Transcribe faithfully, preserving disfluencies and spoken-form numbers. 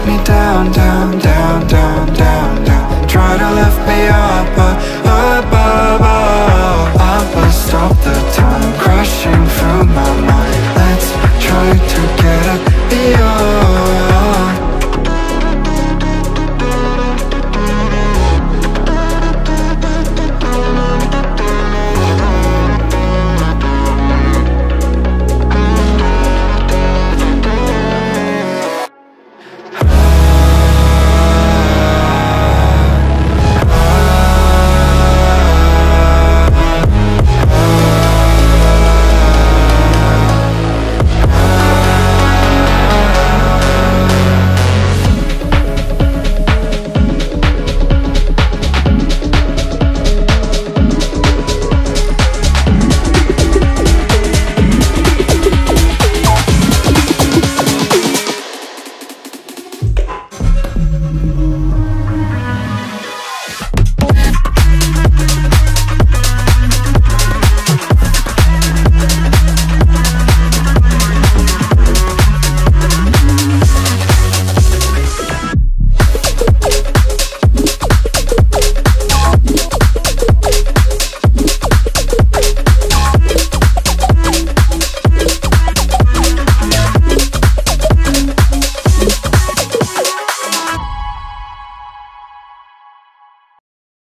me down, down, down, down, down, down. Try to lift me up, but up, up, up, up. But stop the time crashing through my mind. Let's try to get a